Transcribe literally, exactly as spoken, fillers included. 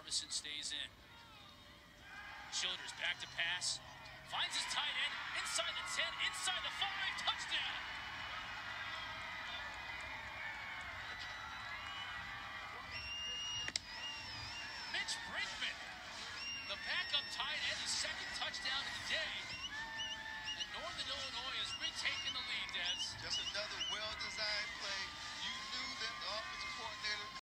Armisen stays in. Childers back to pass. Finds his tight end inside the ten, inside the five. Touchdown! Mitch Brinkman, the backup tight end, his second touchdown of the day.